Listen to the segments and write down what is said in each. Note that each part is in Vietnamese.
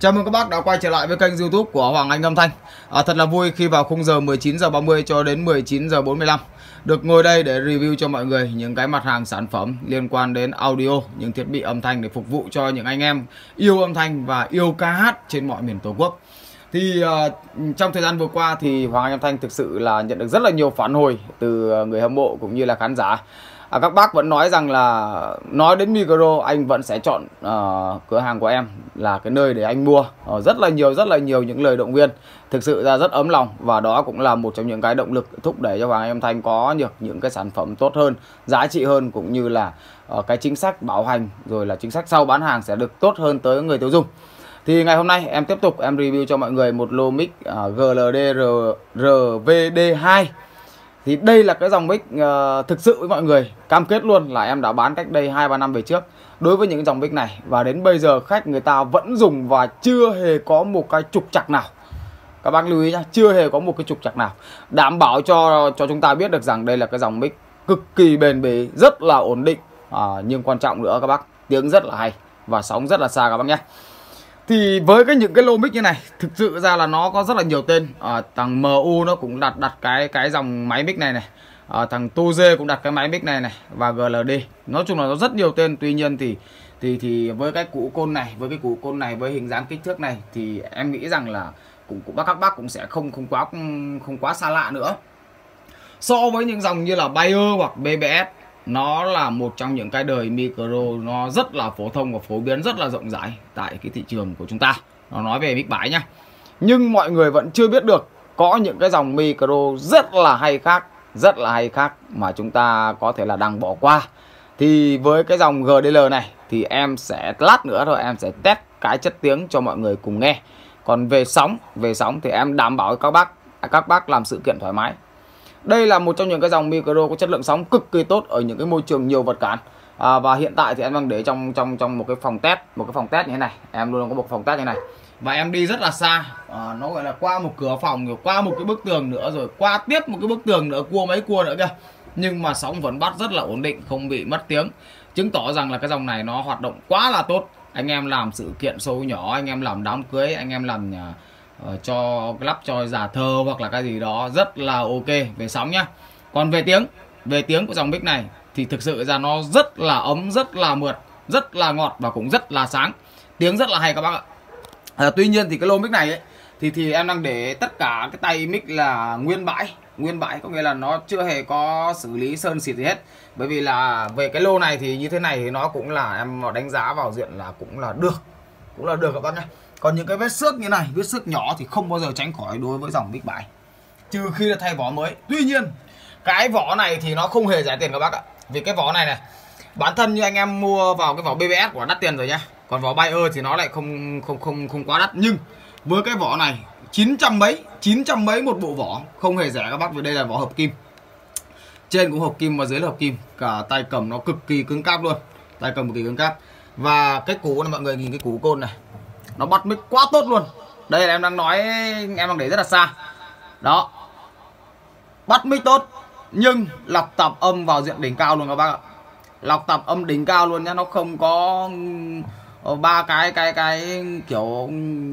Chào mừng các bác đã quay trở lại với kênh YouTube của Hoàng Anh Âm Thanh. Thật là vui khi vào khung giờ 19h30 cho đến 19h45 được ngồi đây để review cho mọi người những cái mặt hàng sản phẩm liên quan đến audio, những thiết bị âm thanh để phục vụ cho những anh em yêu âm thanh và yêu ca hát trên mọi miền Tổ quốc. Thì trong thời gian vừa qua thì Hoàng Anh Âm Thanh thực sự là nhận được rất là nhiều phản hồi từ người hâm mộ cũng như là khán giả. Các bác vẫn nói rằng là nói đến micro anh vẫn sẽ chọn cửa hàng của em là cái nơi để anh mua. Rất là nhiều những lời động viên thực sự ra rất ấm lòng, và đó cũng là một trong những cái động lực thúc đẩy cho Hoàng Anh Âm Thanh có được những cái sản phẩm tốt hơn, giá trị hơn, cũng như là cái chính sách bảo hành rồi là chính sách sau bán hàng sẽ được tốt hơn tới người tiêu dùng. Thì ngày hôm nay em tiếp tục em review cho mọi người một lô mic GLD RVD2. Thì đây là cái dòng mic thực sự với mọi người, cam kết luôn là em đã bán cách đây 2-3 năm về trước đối với những dòng mic này, và đến bây giờ khách người ta vẫn dùng và chưa hề có một cái trục trặc nào. Các bác lưu ý nhá, chưa hề có một cái trục trặc nào, đảm bảo cho chúng ta biết được rằng đây là cái dòng mic cực kỳ bền bỉ, rất là ổn định, nhưng quan trọng nữa các bác, tiếng rất là hay và sóng rất là xa các bác nhé. Thì với những cái lô mic như này thực sự ra là nó có rất là nhiều tên. Thằng MU nó cũng đặt cái dòng máy mic này này, thằng Toze cũng đặt cái máy mic này này, và GLD. Nói chung là nó rất nhiều tên. Tuy nhiên thì với cái củ côn này, với hình dáng kích thước này thì em nghĩ rằng là các bác cũng sẽ không quá xa lạ nữa. So với những dòng như là Bayer hoặc BBS, nó là một trong những cái đời micro nó rất là phổ thông và phổ biến rất là rộng rãi tại cái thị trường của chúng ta. Nó nói về mic bãi nhá. Nhưng mọi người vẫn chưa biết được có những cái dòng micro rất là hay khác mà chúng ta có thể là đang bỏ qua. Thì với cái dòng GDL này thì em sẽ lát nữa thôi em sẽ test cái chất tiếng cho mọi người cùng nghe. Còn về sóng thì em đảm bảo các bác làm sự kiện thoải mái. Đây là một trong những cái dòng micro có chất lượng sóng cực kỳ tốt ở những cái môi trường nhiều vật cản. Và hiện tại thì em đang để trong một cái phòng test như thế này. Em luôn có một phòng test như thế này. Và em đi rất là xa. Nó gọi là qua một cửa phòng, rồi qua một cái bức tường nữa, rồi qua tiếp một cái bức tường nữa, cua mấy cua nữa kìa. Nhưng mà sóng vẫn bắt rất là ổn định, không bị mất tiếng. Chứng tỏ rằng là cái dòng này nó hoạt động quá là tốt. Anh em làm sự kiện show nhỏ, anh em làm đám cưới, anh em làm cho lắp cho giả thơ hoặc là cái gì đó rất là ok về sóng nhá. Còn về tiếng của dòng mic này thì thực sự ra nó rất là ấm, rất là mượt, rất là ngọt và cũng rất là sáng, tiếng rất là hay các bác ạ. Tuy nhiên thì cái lô mic này ấy, thì em đang để tất cả cái tay mic là nguyên bãi, có nghĩa là nó chưa hề có xử lý sơn xịt gì hết. Bởi vì là về cái lô này thì như thế này thì nó cũng là em đánh giá vào diện là cũng là được các bác nhé. Còn những cái vết xước như này, vết xước nhỏ thì không bao giờ tránh khỏi đối với dòng mic bãi, trừ khi là thay vỏ mới. Tuy nhiên cái vỏ này thì nó không hề rẻ tiền các bác ạ. Vì cái vỏ này bản thân như anh em mua vào cái vỏ BBS của đắt tiền rồi nhá. Còn vỏ Bayer thì nó lại không quá đắt. Nhưng với cái vỏ này 900 mấy một bộ vỏ, không hề rẻ các bác. Vì đây là vỏ hợp kim, trên cũng hợp kim và dưới là hợp kim. Cả tay cầm nó cực kỳ cứng cáp luôn, tay cầm cực kỳ cứng cáp. Và cái củ này mọi người nhìn cái củ côn này, nó bắt mic quá tốt luôn. Đây là em đang nói, em đang để rất là xa. Đó, bắt mic tốt, nhưng lọc tạp âm vào diện đỉnh cao luôn các bác ạ. Lọc tạp âm đỉnh cao luôn nhá. Nó không có ba cái kiểu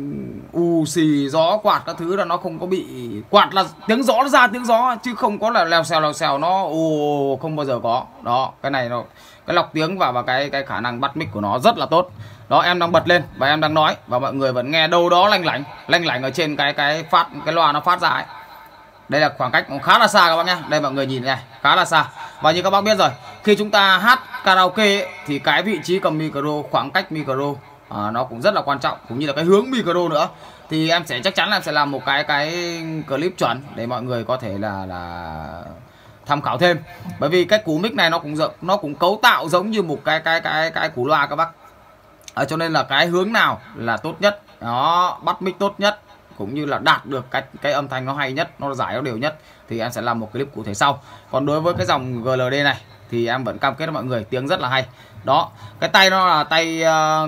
xì gió quạt các thứ, là nó không có bị quạt là tiếng gió nó ra tiếng gió, chứ không có là lèo xèo nó không bao giờ có. Đó, cái này nó cái lọc tiếng và cái khả năng bắt mic của nó rất là tốt. Đó, em đang bật lên và em đang nói và mọi người vẫn nghe đâu đó lanh lảnh ở trên cái loa nó phát ra ấy. Đây là khoảng cách khá là xa các bác nhá. Đây mọi người nhìn này, khá là xa. Và như các bác biết rồi, khi chúng ta hát karaoke ấy, thì cái vị trí cầm micro, khoảng cách micro nó cũng rất là quan trọng, cũng như là cái hướng micro nữa. Thì em sẽ chắc chắn là em sẽ làm một cái clip chuẩn để mọi người có thể là tham khảo thêm. Bởi vì cái củ mic này nó cũng cấu tạo giống như một cái củ loa các bác. Cho nên là cái hướng nào là tốt nhất, nó bắt mic tốt nhất, cũng như là đạt được cái âm thanh nó hay nhất, nó giải nó đều nhất, thì em sẽ làm một clip cụ thể sau. Còn đối với cái dòng GLD này thì em vẫn cam kết với mọi người tiếng rất là hay. Đó, cái tay nó là tay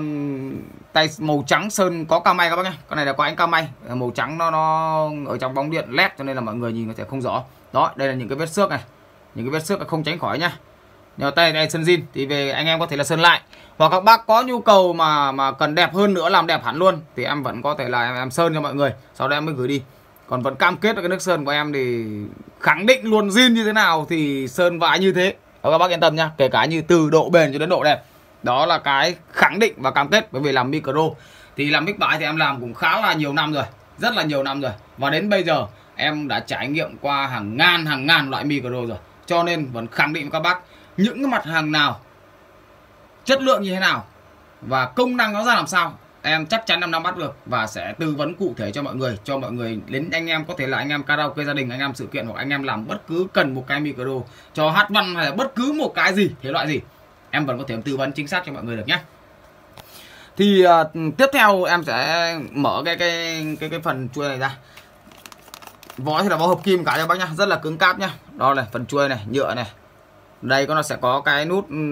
màu trắng sơn có ca may các bác nhé. Con này là có ánh ca may màu trắng, nó ở trong bóng điện led cho nên là mọi người nhìn có thể không rõ. Đó, đây là những cái vết xước này, những cái vết xước không tránh khỏi nhá. Nhưng tay này sơn zin thì về anh em có thể là sơn lại, hoặc các bác có nhu cầu mà cần đẹp hơn nữa, làm đẹp hẳn luôn thì em vẫn có thể là em sơn cho mọi người, sau đó em mới gửi đi. Còn vẫn cam kết là cái nước sơn của em thì khẳng định luôn zin như thế nào thì sơn vãi như thế. Đó, các bác yên tâm nhá, kể cả như từ độ bền cho đến độ đẹp. Đó là cái khẳng định và cam kết. Bởi vì làm micro thì làm mic bãi thì em làm cũng khá là nhiều năm rồi, rất là nhiều năm rồi. Và đến bây giờ em đã trải nghiệm qua hàng ngàn loại micro rồi. Cho nên vẫn khẳng định với các bác, những cái mặt hàng nào, chất lượng như thế nào và công năng nó ra làm sao, em chắc chắn em nắm bắt được và sẽ tư vấn cụ thể cho mọi người. Cho mọi người đến anh em có thể là anh em karaoke gia đình, anh em sự kiện, hoặc anh em làm bất cứ cần một cái micro cho hát văn hay là bất cứ một cái gì, thể loại gì, em vẫn có thể tư vấn chính xác cho mọi người được nhé. Thì tiếp theo em sẽ mở cái phần chuôi này ra. Vỏ thì là vỏ hợp kim cả cho bác nhá, rất là cứng cáp nhá. Đó này, phần chuôi này, nhựa này. Đây nó sẽ có cái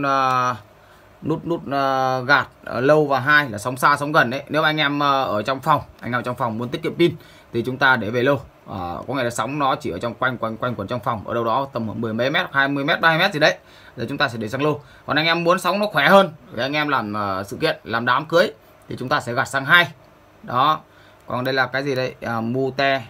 nút gạt lâu và hai là sóng xa sóng gần đấy. Nếu anh em ở trong phòng, muốn tiết kiệm pin thì chúng ta để về lâu. Có nghĩa là sóng nó chỉ ở trong quanh quẩn trong phòng, ở đâu đó tầm 10 mấy mét, 20 mét, 30 mét gì đấy. Rồi chúng ta sẽ để sang lâu. Còn anh em muốn sóng nó khỏe hơn thì anh em làm sự kiện, làm đám cưới thì chúng ta sẽ gạt sang 2. Đó. Còn đây là cái gì đây? Mute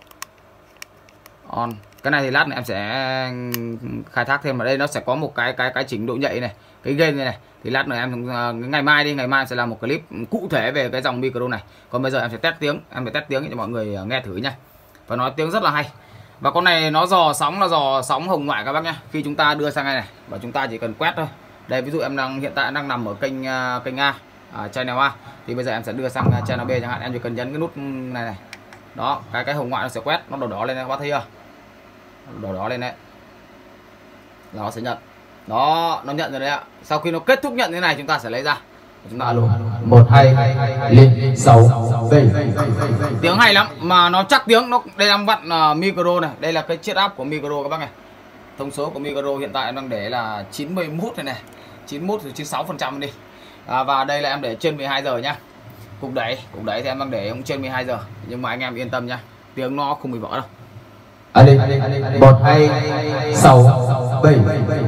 on. Cái này thì lát nữa em sẽ khai thác thêm. Ở đây nó sẽ có một cái chỉnh độ nhạy này, cái gain này thì lát nữa em ngày mai em sẽ làm một clip cụ thể về cái dòng micro này. Còn bây giờ em sẽ test tiếng, cho mọi người nghe thử nha. Và nói tiếng rất là hay. Và con này nó dò sóng hồng ngoại các bác nhá. Khi chúng ta đưa sang đây này và chúng ta chỉ cần quét thôi. Đây ví dụ em hiện tại đang nằm ở kênh A, channel A, thì bây giờ em sẽ đưa sang channel B chẳng hạn, em chỉ cần nhấn cái nút này. Đó, cái hồng ngoại nó sẽ quét, nó đỏ đỏ lên này, các bác thấy chưa? Đỏ lên đấy. Nó sẽ nhận. Đó, nó nhận rồi đấy ạ. Sau khi nó kết thúc nhận thế này chúng ta sẽ lấy ra. Chúng ta alo 1 2 lên 6 7. Tiếng hay lắm mà nó chắc tiếng. Nó đây đang vặn micro này, đây là cái chiết áp của micro các bác này. Thông số của micro hiện tại em đang để là 91 này, 91 từ 96% đi. Và đây là em để trên 12 giờ nhá. Cục đẩy thì em đang để cũng trên 12 giờ, nhưng mà anh em yên tâm nha, tiếng nó không bị vỡ đâu. 1 2 6 7.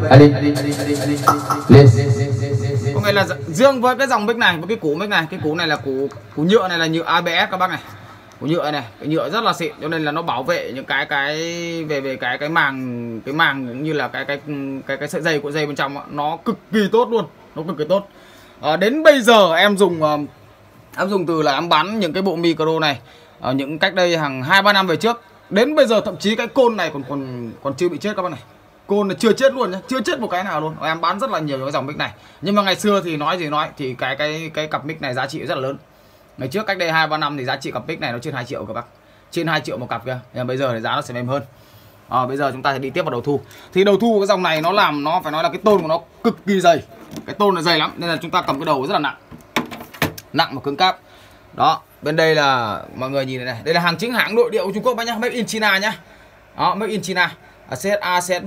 Lên. Có nghĩa là riêng với cái dòng mic này, với cái củ mic này, cái củ này là củ nhựa, này là nhựa ABS các bác này. Củ nhựa này, cái nhựa rất là xịn, cho nên là nó bảo vệ những cái về cái màng cũng như là cái sợi dây của dây bên trong nó cực kỳ tốt luôn, nó cực kỳ tốt. Đến bây giờ em dùng từ là em bán những cái bộ micro này những cách đây hàng 2-3 năm về trước. Đến bây giờ thậm chí cái côn này còn chưa bị chết các bác này. Côn này chưa chết luôn nhá, chưa chết một cái nào luôn. Em bán rất là nhiều cái dòng mic này. Nhưng mà ngày xưa thì nói gì nói thì cái cặp mic này giá trị rất là lớn. Ngày trước cách đây 2-3 năm thì giá trị cặp mic này nó trên 2 triệu các bác. Trên 2 triệu một cặp kìa. Nhưng bây giờ thì giá nó sẽ mềm hơn. Bây giờ chúng ta sẽ đi tiếp vào đầu thu. Thì đầu thu cái dòng này nó phải nói là cái tôn của nó cực kỳ dày. Cái tôn nó dày lắm nên là chúng ta cầm cái đầu rất là nặng. Nặng và cứng cáp. Đó, bên đây là mọi người nhìn này, đây là hàng chính hãng nội địa của Trung Quốc bác nhá, made in China nhá. Đó, made in China. CSA, CSB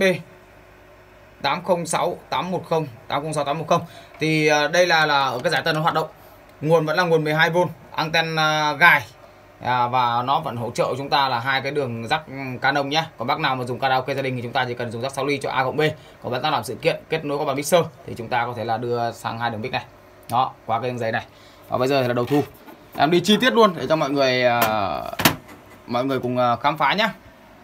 806 810, 806 810. Thì đây là ở cái giải tân nó hoạt động. Nguồn vẫn là nguồn 12V, anten gài. Và nó vẫn hỗ trợ chúng ta là 2 cái đường jack Canon nhá. Còn bác nào mà dùng karaoke gia đình thì chúng ta chỉ cần dùng jack 6 ly cho A cộng B. Còn bác nào làm sự kiện kết nối qua bàn mixer thì chúng ta có thể là đưa sang 2 đường mic này. Đó, qua cái đường dây này. Và bây giờ thì là đầu thu. Em đi chi tiết luôn để cho mọi người cùng khám phá nhá.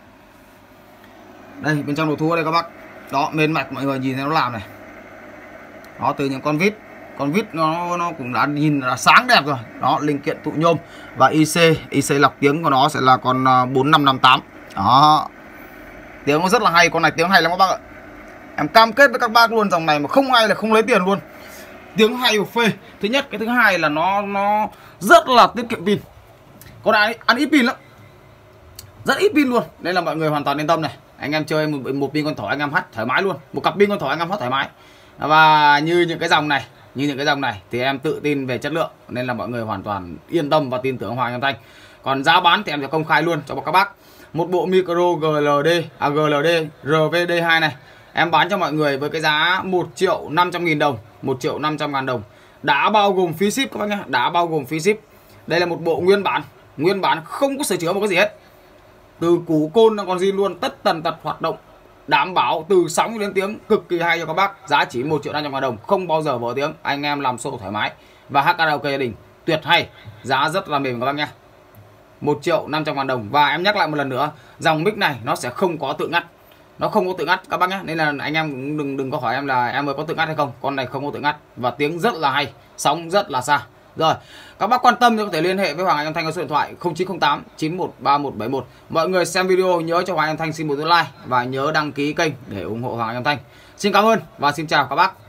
Đây, bên trong đầu thu ở đây các bác. Đó, mền mạch mọi người nhìn thấy nó làm này. Đó, từ những con vít nó cũng đã nhìn là sáng đẹp rồi. Đó, linh kiện tụ nhôm và IC lọc tiếng của nó sẽ là con 4558. Đó. Tiếng nó rất là hay, con này tiếng hay lắm các bác ạ. Em cam kết với các bác luôn, dòng này mà không hay là không lấy tiền luôn. Tiếng hay và phê. Thứ nhất, cái thứ hai là nó rất là tiết kiệm pin. Con này ăn ít pin lắm, rất ít pin luôn, nên là mọi người hoàn toàn yên tâm này. Anh em chơi một pin con thỏ anh em hát thoải mái luôn, một cặp pin con thỏ anh em hát thoải mái. Và như những cái dòng này thì em tự tin về chất lượng, nên là mọi người hoàn toàn yên tâm và tin tưởng Hoàng Âm Thanh. Còn giá bán thì em sẽ công khai luôn cho các bác. Một bộ micro GLD RVD2 này em bán cho mọi người với cái giá 1.500.000 đồng, 1.500.000 đồng, đã bao gồm phí ship các bác nhá, đã bao gồm phí ship. Đây là một bộ nguyên bản không có sửa chữa một cái gì hết, từ củ côn nó còn zin luôn, tất tần tật hoạt động đảm bảo từ sóng đến tiếng cực kỳ hay cho các bác, giá chỉ 1.500.000 đồng, không bao giờ vỡ tiếng, anh em làm solo thoải mái và hát karaoke gia đình tuyệt hay, giá rất là mềm các bác nhé. 1.500.000 đồng. Và em nhắc lại một lần nữa, dòng mic này nó sẽ không có tự ngắt, nó không có tự ngắt các bác nhé, nên là anh em cũng đừng có hỏi em là em ơi có tự ngắt hay không, con này không có tự ngắt và tiếng rất là hay, sóng rất là xa. Rồi, các bác quan tâm thì có thể liên hệ với Hoàng Anh Âm Thanh có số điện thoại 0908 913171. Mọi người xem video nhớ cho Hoàng Anh Âm Thanh xin một like và nhớ đăng ký kênh để ủng hộ Hoàng Anh Âm Thanh. Xin cảm ơn và xin chào các bác.